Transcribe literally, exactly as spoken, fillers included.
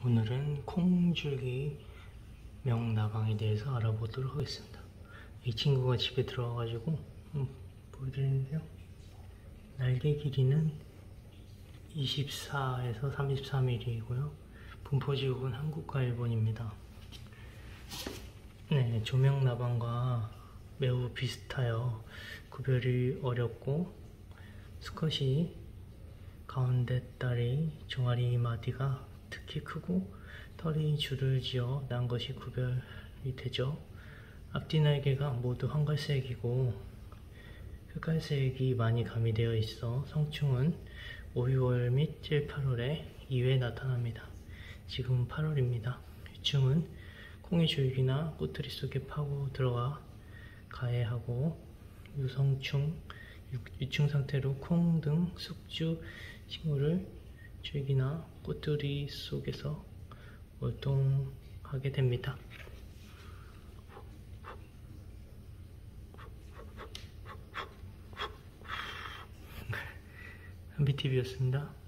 오늘은 콩줄기 명나방에 대해서 알아보도록 하겠습니다. 이 친구가 집에 들어와가지고 음, 보여드리는데요. 날개 길이는 이십사에서 삼십삼 밀리미터이고요. 분포지역은 한국과 일본입니다. 네, 조명나방과 매우 비슷하여 구별이 어렵고 수컷이 가운데 다리 종아리 마디가 특히 크고 털이 줄을 지어 난 것이 구별이 되죠. 앞뒤 날개가 모두 황갈색이고 흑갈색이 많이 가미되어 있어 성충은 오, 유월 및 칠, 팔월에 이 회 나타납니다. 지금은 팔월입니다. 유충은 콩의 줄기나 꼬투리 속에 파고 들어가 가해하고 유성충, 유충 상태로 콩 등 숙주 식물을 줄기나 꼬투리 속에서 월동하게 됩니다. 한비티비였습니다.